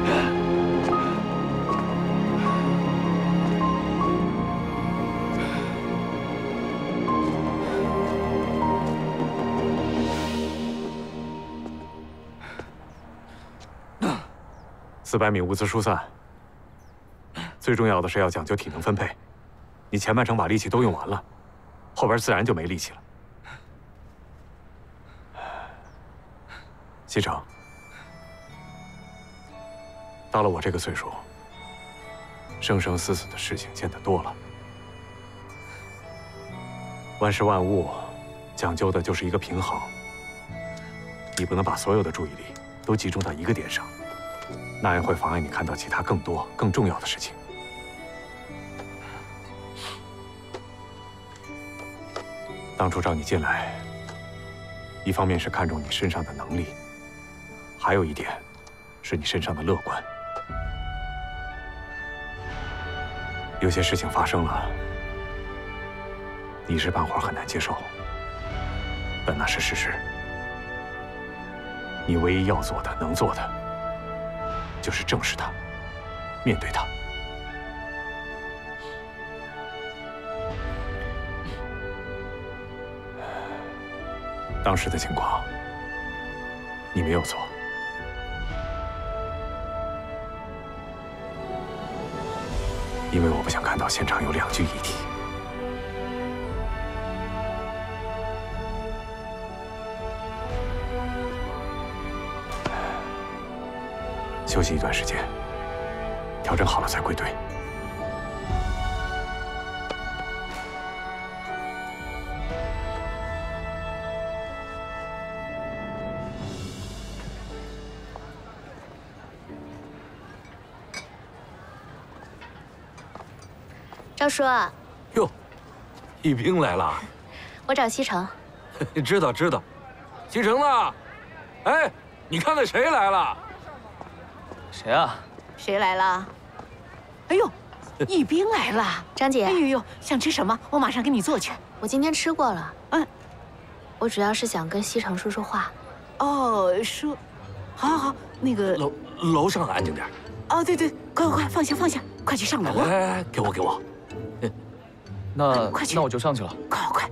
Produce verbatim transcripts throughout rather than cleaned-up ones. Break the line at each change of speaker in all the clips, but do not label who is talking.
四百米物资疏散，最重要的是要讲究体能分配。你前半程把力气都用完了，后边自然就没力气了。西城，到了我这个岁数，生生死死的事情见得多了，万事万物讲究的就是一个平衡。你不能把所有的注意力都集中到一个点上。 那样会妨碍你看到其他更多、更重要的事情。当初招你进来，一方面是看中你身上的能力，还有一点是你身上的乐观。有些事情发生了，你一时半会儿很难接受，但那是事实。你唯一要做的、能做的。 就是正视它，面对它。当时的情况，你没有错。因为我不想看到现场有两具遗体。休息一段时间，调整好了再归队。
赵叔，
哟，一兵来了。
我找西城。
知道知道，西城呢？哎，你看那谁来了？
谁啊？
谁来了？哎呦，一兵来了！
张姐，
哎呦呦，想吃什么？我马上给你做去。
我今天吃过了。
嗯，
我主要是想跟西城说说话。
哦，说，好，好，好，那个
楼楼上安静点。
哦，对对，快快快，放下放下，快去上楼啊！
来来来，给我给我。
那
快去，
那我就上去了。
快快快！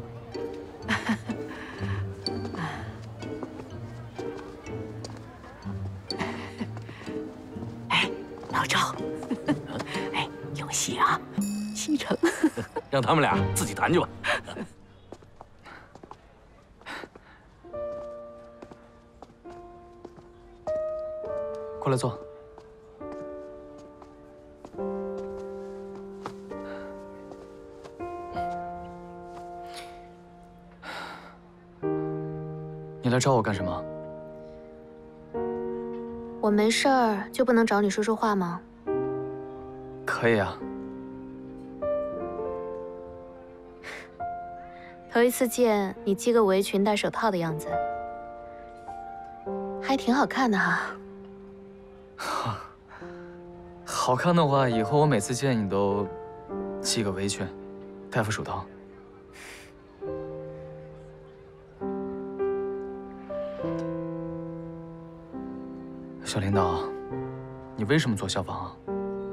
老赵，哎，有戏啊！西城，
让他们俩自己谈去吧。
过来坐。你来找我干什么？
我没事儿就不能找你说说话吗？
可以啊。
头一次见你系个围裙戴手套的样子，还挺好看的哈。
好看的话，以后我每次见你都系个围裙，戴副手套。小领导，你为什么做消防啊？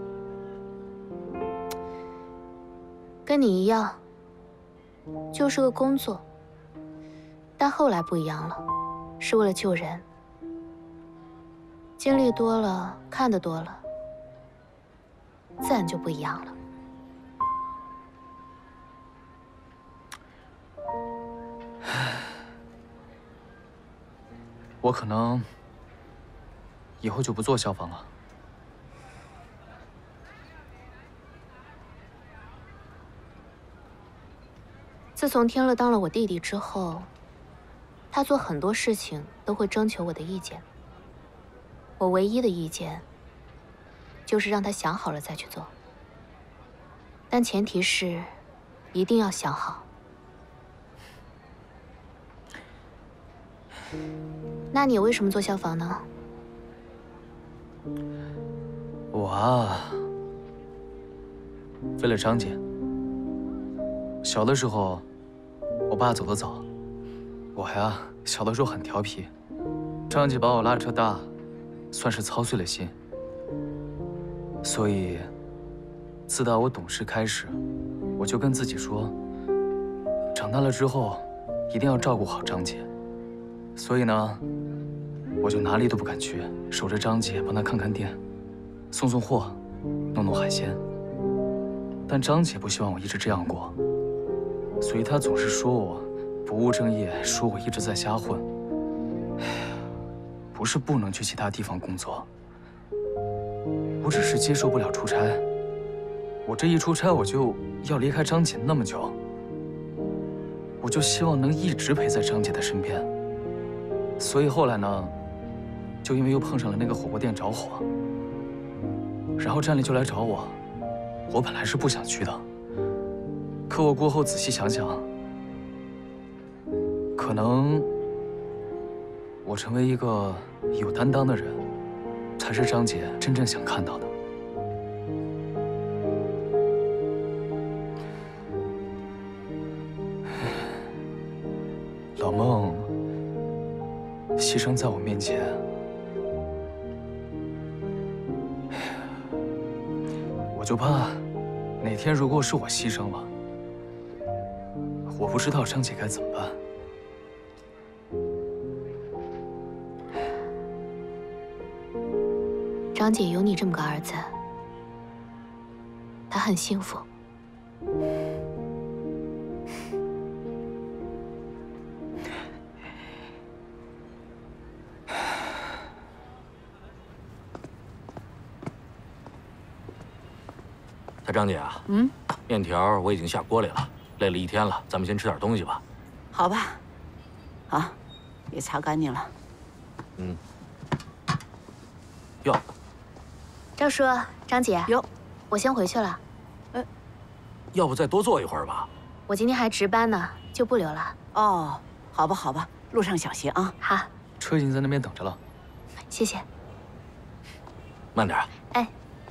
跟你一样，就是个工作。但后来不一样了，是为了救人。经历多了，看得多了，自然就不一样了。
我可能。 以后就不做消防了。
自从天乐当了我弟弟之后，他做很多事情都会征求我的意见。我唯一的意见，就是让他想好了再去做。但前提是，一定要想好。那你为什么做消防呢？
我啊，为了张姐。小的时候，我爸走得早，我呀小的时候很调皮，张姐把我拉扯大，算是操碎了心。 所以，自打我懂事开始，我就跟自己说，长大了之后，一定要照顾好张姐。所以呢，我就哪里都不敢去，守着张姐，帮她看看店，送送货，弄弄海鲜。但张姐不希望我一直这样过，所以她总是说我不务正业，说我一直在瞎混。不是不能去其他地方工作，我只是接受不了出差。我这一出差，我就要离开张姐那么久。我就希望能一直陪在张姐的身边。所以后来呢，就因为又碰上了那个火锅店着火，然后站里就来找我。我本来是不想去的，可我过后仔细想想，可能我成为一个有担当的人，才是张姐真正想看到的。老孟牺牲在我面前，我就怕哪天如果是我牺牲了，我不知道张姐该怎么办。
张姐有你这么个儿子，她很幸福。
他张姐啊，
嗯，
面条我已经下锅里了，累了一天了，咱们先吃点东西吧。
好吧，啊，也擦干净了。
嗯。哟，
赵叔，张姐，
哟，
我先回去了。
呃，
要不再多坐一会儿吧？
我今天还值班呢，就不留了。
哦，好吧，好吧，路上小心啊。
好，
车已经在那边等着了。
谢谢。
慢点。
哎。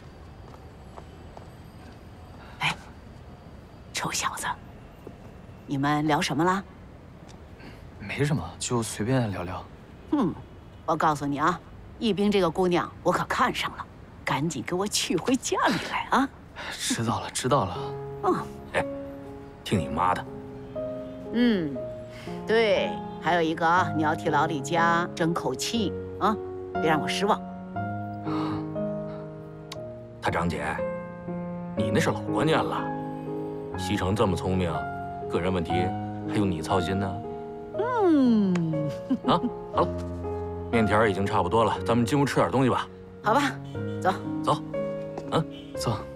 臭小子，你们聊什么了？
没什么，就随便聊聊。
嗯，我告诉你啊，一冰这个姑娘我可看上了，赶紧给我娶回家里来啊！
知道了，知道了。
嗯，
哎，听你妈的。
嗯，对，还有一个啊，你要替老李家争口气啊，别让我失望。
他张姐，你那是老观念了。西城这么聪明，个人问题还用你操心呢？
嗯，
啊，好了，面条已经差不多了，咱们进屋吃点东西吧。
好吧，走
走，嗯，
走。